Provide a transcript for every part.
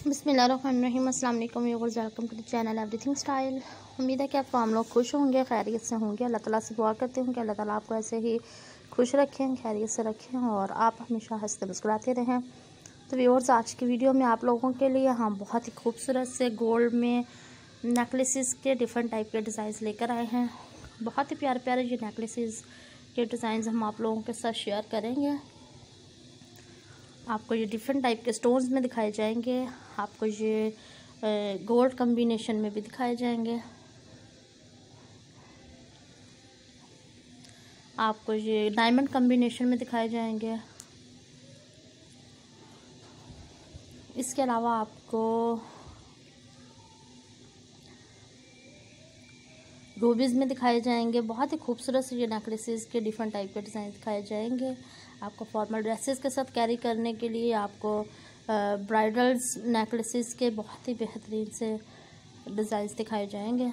बिस्मिल्लाहिर्रहमानिर्रहीम। अस्सलाम वालेकुम viewers, welcome to the channel Everything Style. उम्मीद है कि आप हम लोग खुश होंगे, खैरियत से होंगे। अल्लाह ताला से दुआ करते हैं कि अल्लाह ताला आपको ऐसे ही खुश रखें, खैरियत से रखें और आप हमेशा हंसते मुस्कुराते रहें। तो व्यूअर्स, आज की वीडियो में आप लोगों के लिए हम बहुत ही खूबसूरत से गोल्ड में नेकलेसेस के डिफरेंट टाइप के डिज़ाइंस लेकर आए हैं। बहुत ही प्यारे प्यारे ये नेकलेसेस के डिज़ाइंस हम आप लोगों के साथ शेयर करेंगे। आपको ये डिफरेंट टाइप के स्टोन्स में दिखाए जाएंगे, आपको ये गोल्ड कॉम्बिनेशन में भी दिखाए जाएंगे, आपको ये डायमंड कॉम्बिनेशन में दिखाए जाएंगे। इसके अलावा आपको रूबीज़ में दिखाए जाएंगे। बहुत ही खूबसूरत से ये नेकलेसेस के डिफरेंट टाइप के डिज़ाइन दिखाए जाएंगे। आपको फॉर्मल ड्रेसेस के साथ कैरी करने के लिए आपको ब्राइडल्स नेकलेसेस के बहुत ही बेहतरीन से डिज़ाइंस दिखाए जाएंगे।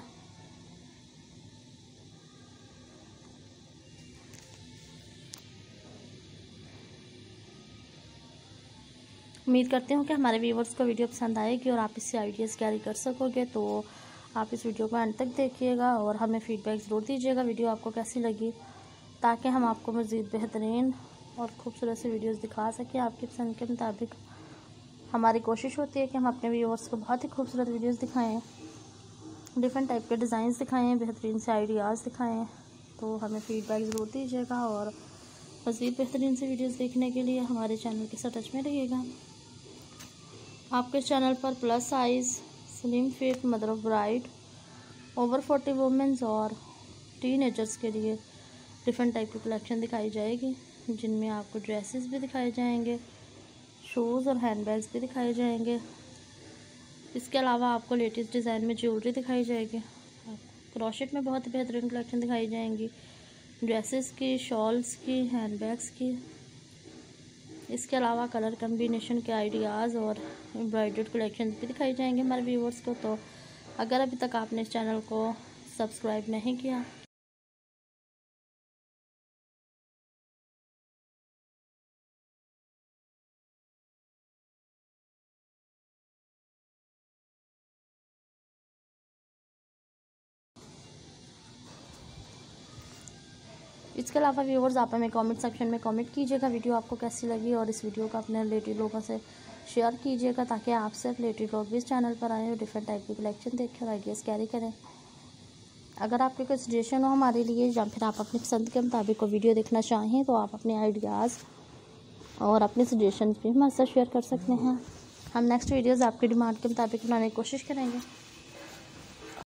उम्मीद करती हूँ कि हमारे व्यूवर्स को वीडियो पसंद आएगी और आप इससे आइडियाज़ कैरी कर सकोगे। तो आप इस वीडियो को अंत तक देखिएगा और हमें फीडबैक ज़रूर दीजिएगा वीडियो आपको कैसी लगी, ताकि हम आपको मज़ीद बेहतरीन और ख़ूबसूरत से वीडियोस दिखा सकें आपकी पसंद के मुताबिक। हमारी कोशिश होती है कि हम अपने व्यूअर्स को बहुत ही खूबसूरत वीडियोस दिखाएं, डिफरेंट टाइप के डिज़ाइंस दिखाएं, बेहतरीन से आइडियाज़ दिखाएं। तो हमें फ़ीडबैक ज़रूर दीजिएगा और मज़ीद बेहतरीन से वीडियोस देखने के लिए हमारे चैनल के साथ टच में रहिएगा। आपके चैनल पर plus size, slim fit, mother of bride, over 40 womens और टीनेजर्स के लिए डिफरेंट टाइप की कलेक्शन दिखाई जाएगी, जिनमें आपको ड्रेसेस भी दिखाए जाएंगे, शूज़ और हैंडबैग्स भी दिखाए जाएंगे। इसके अलावा आपको लेटेस्ट डिज़ाइन में ज्वेलरी दिखाई जाएगी। क्रोशेट में बहुत बेहतरीन कलेक्शन दिखाई जाएंगी, ड्रेसेस की, शॉल्स की, हैंडबैग्स की। इसके अलावा कलर कम्बिनेशन के आइडियाज़ और एम्ब्रॉयडर्ड कलेक्शन भी दिखाई जाएंगे हमारे व्यूवर्स को। तो अगर अभी तक आपने इस चैनल को सब्सक्राइब नहीं किया इसके अलावा व्यूवर्स, आप हमें कमेंट सेक्शन में कमेंट कीजिएगा वीडियो आपको कैसी लगी और इस वीडियो को अपने रिलेटिव लोगों से शेयर कीजिएगा, ताकि आपसे रिलेटिव लोग भी इस चैनल पर आएँ और डिफरेंट टाइप की कलेक्शन देखें और आइडियाज़ कैरी करें। अगर आपके कोई सजेशन हो हमारे लिए या फिर आप अपनी पसंद के मुताबिक को वीडियो देखना चाहें, तो आप अपने आइडियाज़ और अपने सजेशन भी हमारे साथ शेयर कर सकते हैं। हम नेक्स्ट वीडियोज़ आपकी डिमांड के मुताबिक बनाने की कोशिश करेंगे।